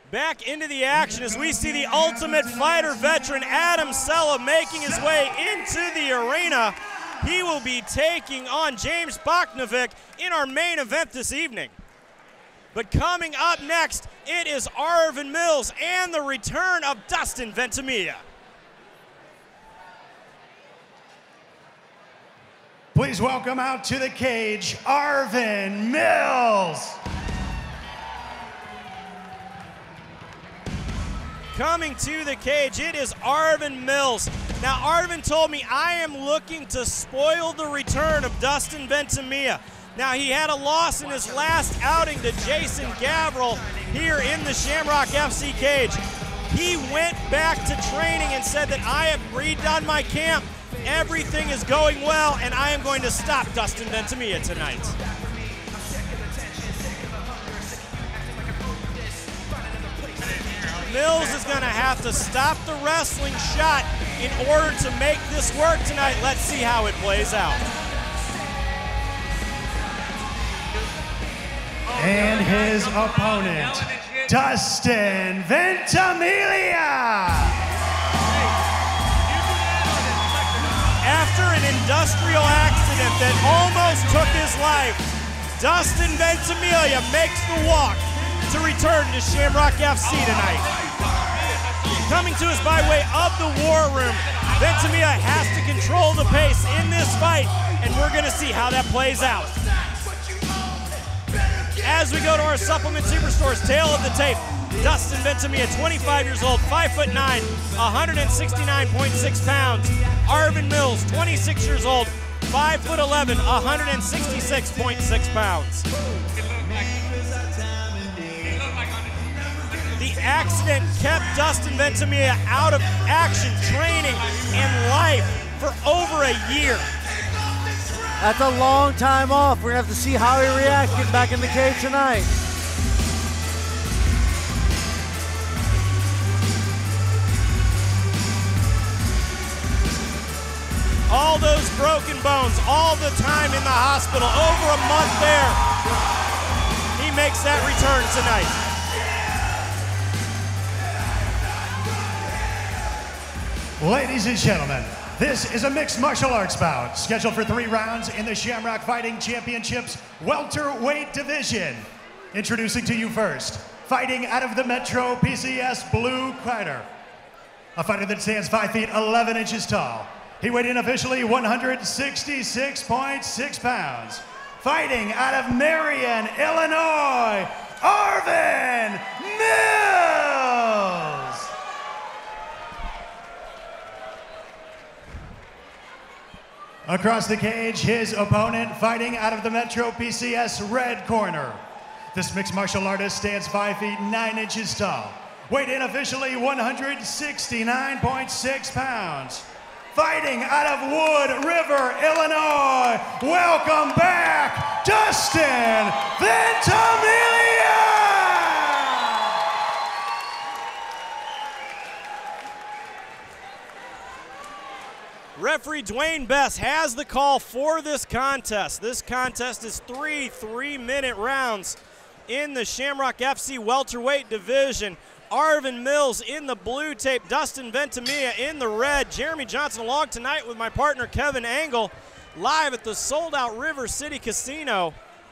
Back into the action as we see the Ultimate Fighter veteran Adam Cella making his way into the arena. He will be taking on James Boknovic in our main event this evening. But coming up next, it is Arvin Mills and the return of Dustin Ventimiglia. Please welcome out to the cage, Arvin Mills. Coming to the cage, it is Arvin Mills. Now, Arvin told me I am looking to spoil the return of Dustin Ventimiglia. Now, he had a loss in his last outing to Jason Gavril here in the Shamrock FC cage. He went back to training and said that I have redone my camp. Everything is going well, and I am going to stop Dustin Ventimiglia tonight. Mills is going to have to stop the wrestling shot in order to make this work tonight. Let's see how it plays out. And his opponent, Dustin Ventimiglia. After an industrial accident that almost took his life, Dustin Ventimiglia makes the walk to return to Shamrock FC tonight. Coming to us by way of the War Room, Ventimiglia has to control the pace in this fight, and we're going to see how that plays out. As we go to our Supplement Superstores tail of the tape, Dustin Ventimiglia, 25 years old, 5'9", 169.6 pounds. Arvin Mills, 26 years old, 5'11", 166.6 pounds. The accident kept Dustin Ventimiglia out of action, training, and life for over a year. That's a long time off. We're gonna have to see how he reacts getting back in the cage tonight. All those broken bones, all the time in the hospital, over a month there. He makes that return tonight. Ladies and gentlemen, this is a mixed martial arts bout scheduled for 3 rounds in the Shamrock Fighting Championships welterweight division. Introducing to you first, fighting out of the Metro PCS blue corner, a fighter that stands 5 feet 11 inches tall. He weighed in officially 166.6 pounds. Fighting out of Marion, Illinois, Arvin Mills. Across the cage, his opponent, fighting out of the Metro PCS red corner. This mixed martial artist stands 5 feet 9 inches tall. Weighed in officially 169.6 pounds. Fighting out of Wood River, Illinois, welcome back, Dustin Ventimiglia! Referee Dwayne Best has the call for this contest. This contest is 3 3-minute rounds in the Shamrock FC welterweight division. Arvin Mills in the blue tape, Dustin Ventimiglia in the red. Jeremy Johnson along tonight with my partner Kevin Angle, live at the sold-out River City Casino.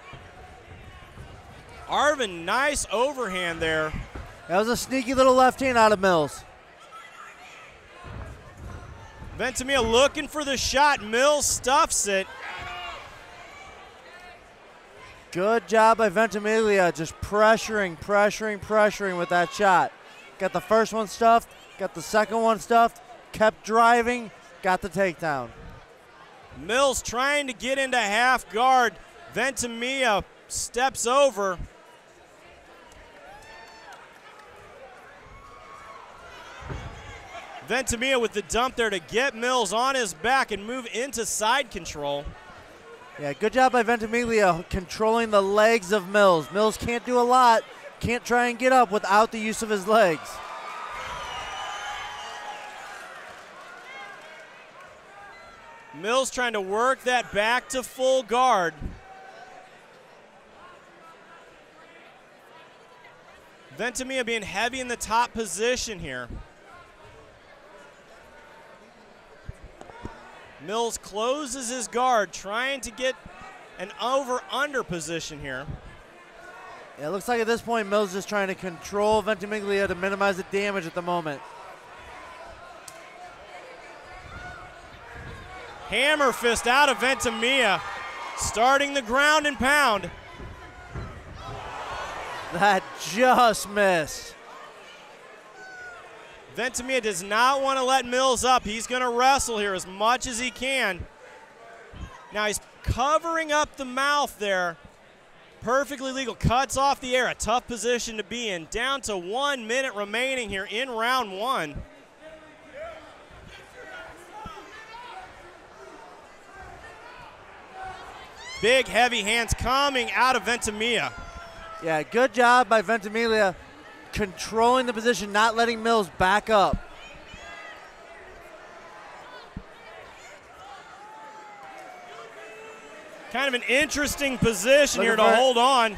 Arvin, nice overhand there. That was a sneaky little left hand out of Mills. Ventimiglia looking for the shot. Mills stuffs it. Good job by Ventimiglia, just pressuring with that shot. Got the first one stuffed, got the second one stuffed, kept driving, got the takedown. Mills trying to get into half guard. Ventimiglia steps over. Ventimiglia with the dump there to get Mills on his back and move into side control. Yeah, good job by Ventimiglia controlling the legs of Mills. Mills can't do a lot, can't try and get up without the use of his legs. Mills trying to work that back to full guard. Ventimiglia being heavy in the top position here. Mills closes his guard, trying to get an over-under position here. Yeah, it looks like at this point Mills is trying to control Ventimiglia to minimize the damage at the moment. Hammer fist out of Ventimiglia, starting the ground and pound. That just missed. Ventimiglia does not want to let Mills up. He's going to wrestle here as much as he can. Now he's covering up the mouth there. Perfectly legal. Cuts off the air. A tough position to be in. Down to 1 minute remaining here in round one. Big, heavy hands coming out of Ventimiglia. Yeah, good job by Ventimiglia controlling the position, not letting Mills back up. Kind of an interesting position here to hold on.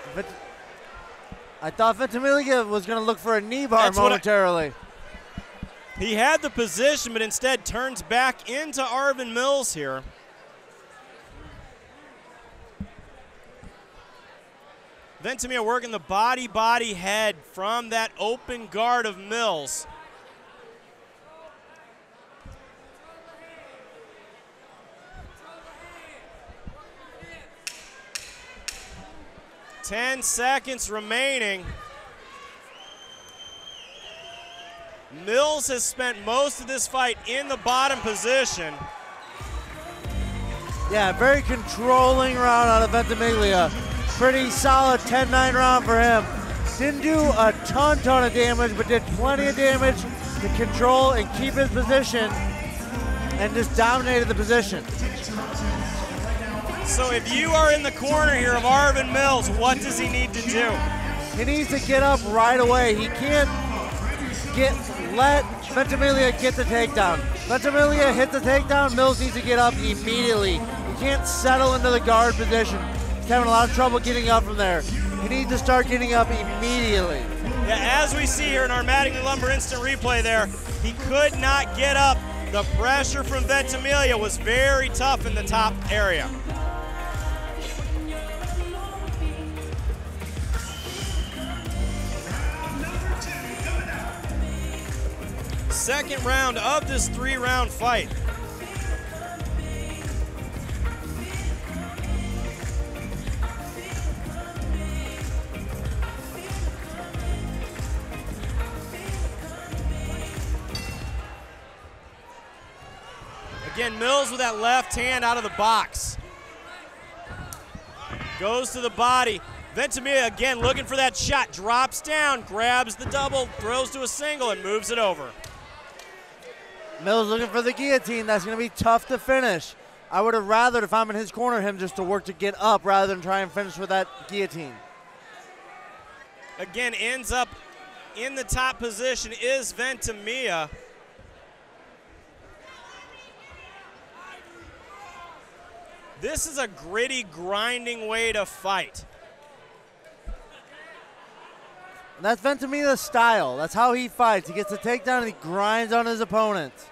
I thought Ventimiglia was going to look for a knee bar momentarily. He had the position, but instead turns back into Arvin Mills here. Ventimiglia working the body head from that open guard of Mills. Ten seconds remaining. Mills has spent most of this fight in the bottom position. Yeah, very controlling round out of Ventimiglia. Pretty solid 10-9 round for him. Didn't do a ton of damage, but did plenty of damage to control and keep his position and just dominated the position. So if you are in the corner here of Arvin Mills, what does he need to do? He needs to get up right away. He can't let Ventimiglia get the takedown. Ventimiglia hit the takedown, Mills needs to get up immediately. He can't settle into the guard position. He's having a lot of trouble getting up from there. He needs to start getting up immediately. Yeah, as we see here in our Mattingly Lumber instant replay there, he could not get up. The pressure from Ventimiglia was very tough in the top area. Second round of this 3-round fight. Again, Mills with that left hand out of the box. Goes to the body. Ventimiglia again looking for that shot. Drops down, grabs the double, throws to a single, and moves it over. Mills looking for the guillotine. That's going to be tough to finish. I would have rather, if I'm in his corner, him just to work to get up rather than try and finish with that guillotine. Again, ends up in the top position is Ventimiglia. This is a gritty, grinding way to fight. And that's Ventimiglia's style. That's how he fights. He gets the takedown and he grinds on his opponents.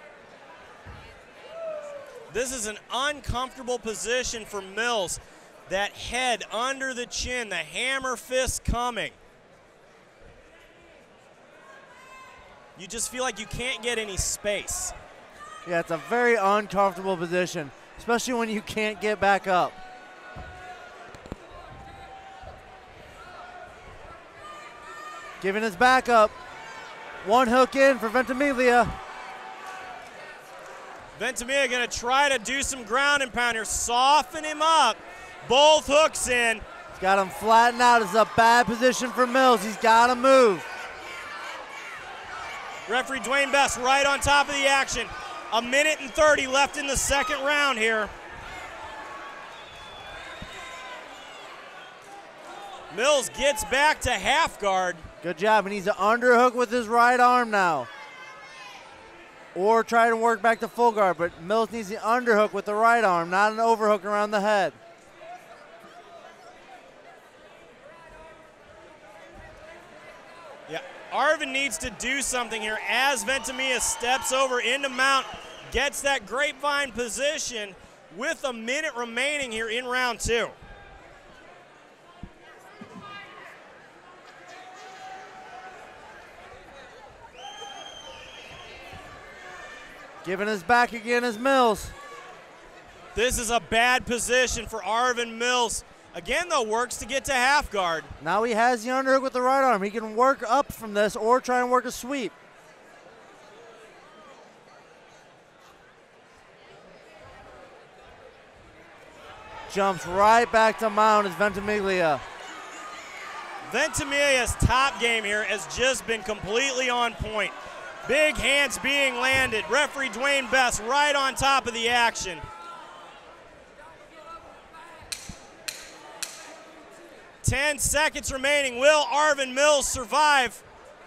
This is an uncomfortable position for Mills. That head under the chin, the hammer fist coming. You just feel like you can't get any space. Yeah, it's a very uncomfortable position, especially when you can't get back up. Giving his back up. One hook in for Ventimiglia. Ventimiglia going to try to do some ground and pound here. Soften him up. Both hooks in. He's got him flattened out. It's a bad position for Mills. He's got to move. Referee Dwayne Best right on top of the action. 1 minute and 30 left in the second round here. Mills gets back to half guard. Good job. He needs to underhook with his right arm now. Or try to work back to full guard, but Mills needs the underhook with the right arm, not an overhook around the head. Yeah, Arvin needs to do something here as Ventimiglia steps over into mount, gets that grapevine position with a minute remaining here in round 2. Giving his back again is Mills. This is a bad position for Arvin Mills. Again, though, works to get to half guard. Now he has the underhook with the right arm. He can work up from this or try and work a sweep. Jumps right back to mount as Ventimiglia. Ventimiglia's top game here has just been completely on point. Big hands being landed. Referee Dwayne Best right on top of the action. 10 seconds remaining. Will Arvin Mills survive?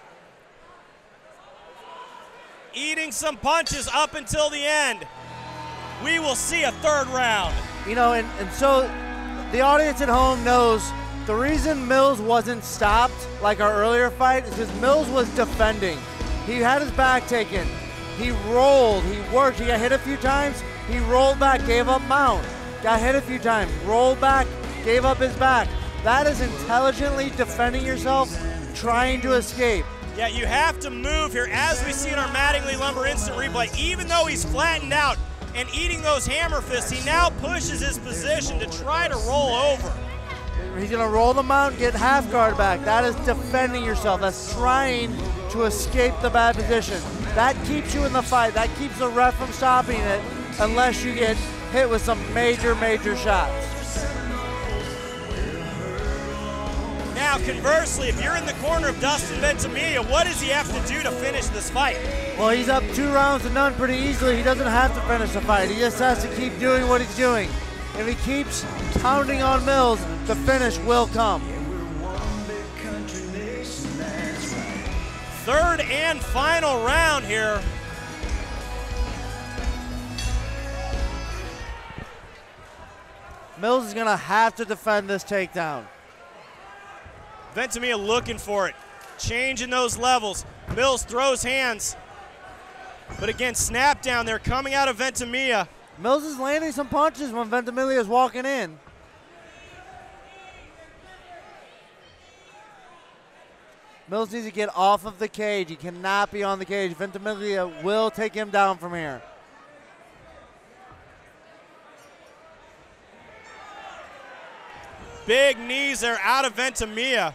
Eating some punches up until the end. We will see a third round. You know, and so the audience at home knows the reason Mills wasn't stopped like our earlier fight is because Mills was defending. He had his back taken. He rolled, he worked, he got hit a few times, he rolled back, gave up mount. Got hit a few times, rolled back, gave up his back. That is intelligently defending yourself, trying to escape. Yeah, you have to move here, as we see in our Mattingly Lumber instant replay. Even though he's flattened out and eating those hammer fists, he now pushes his position to try to roll over. He's gonna roll the mount, get half guard back. That is defending yourself. That's trying to escape the bad position. That keeps you in the fight. That keeps the ref from stopping it unless you get hit with some major, major shots. Now, conversely, if you're in the corner of Dustin Ventimiglia, what does he have to do to finish this fight? Well, he's up 2 rounds to none pretty easily. He doesn't have to finish the fight. He just has to keep doing what he's doing. If he keeps pounding on Mills, the finish will come. Third and final round here. Mills is gonna have to defend this takedown. Ventimiglia looking for it, changing those levels. Mills throws hands, but again, snap down there coming out of Ventimiglia. Mills is landing some punches when Ventimiglia is walking in. Mills needs to get off of the cage. He cannot be on the cage. Ventimiglia will take him down from here. Big knees there out of Ventimiglia.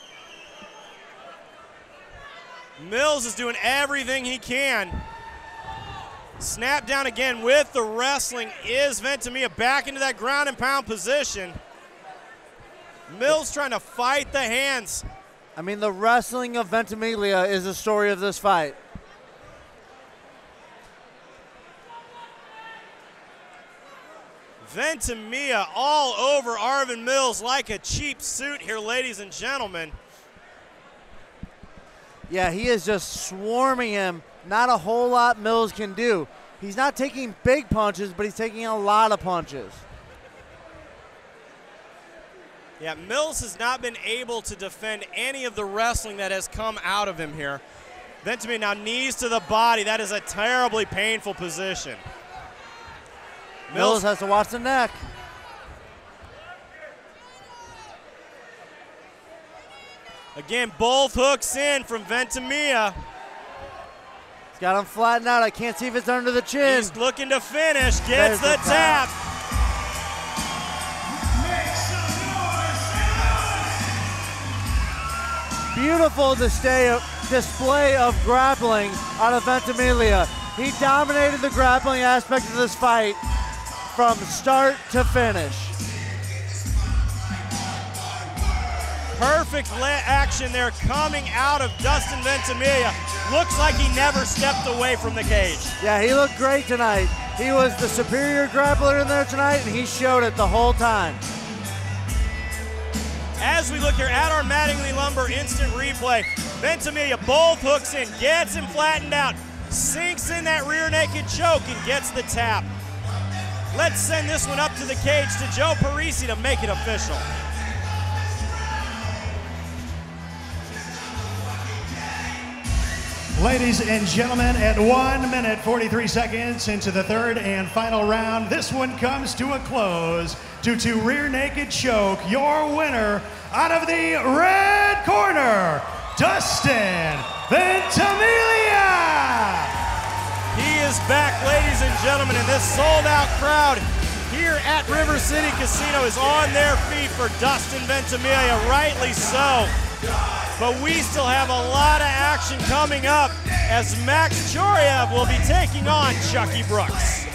Mills is doing everything he can. Snap down again with the wrestling is Ventimiglia back into that ground and pound position. Mills trying to fight the hands. I mean, the wrestling of Ventimiglia is the story of this fight. Ventimiglia all over Arvin Mills like a cheap suit here, ladies and gentlemen. Yeah, he is just swarming him. Not a whole lot Mills can do. He's not taking big punches, but he's taking a lot of punches. Yeah, Mills has not been able to defend any of the wrestling that has come out of him here. Ventimiglia now knees to the body. That is a terribly painful position. Mills has to watch the neck. Again, both hooks in from Ventimiglia. He's got him flattened out. I can't see if it's under the chin. He's looking to finish, gets the tap. Beautiful display of grappling out of Ventimiglia. He dominated the grappling aspect of this fight from start to finish. Perfect action there coming out of Dustin Ventimiglia. Looks like he never stepped away from the cage. Yeah, he looked great tonight. He was the superior grappler in there tonight, and he showed it the whole time. As we look here at our Mattingly Lumber instant replay, Ventimiglia both hooks in, gets him flattened out, sinks in that rear naked choke and gets the tap. Let's send this one up to the cage to Joe Parisi to make it official. Ladies and gentlemen, at 1 minute 43 seconds into the third and final round, this one comes to a close due to rear naked choke. Your winner out of the red corner, Dustin Ventimiglia. He is back, ladies and gentlemen, and this sold-out crowd here at River City Casino is on their feet for Dustin Ventimiglia, rightly so. But we still have a lot of action coming up as Max Choriev will be taking on Chucky Brooks.